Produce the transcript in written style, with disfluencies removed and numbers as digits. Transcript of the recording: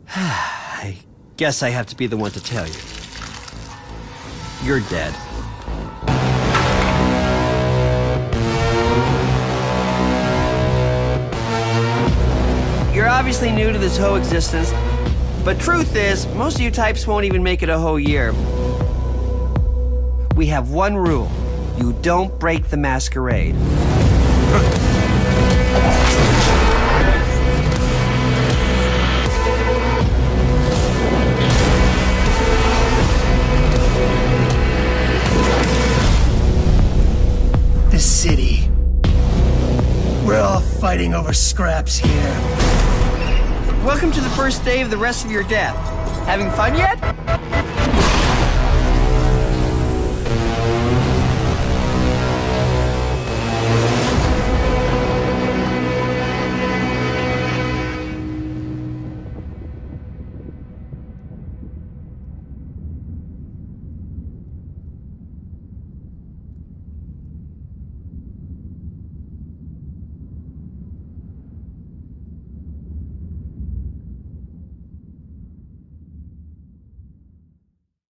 I guess I have to be the one to tell you. You're dead. You're obviously new to this whole existence, but truth is, most of you types won't even make it a whole year. We have one rule. You don't break the masquerade. The city. We're all fighting over scraps here. Welcome to the first day of the rest of your death. Having fun yet?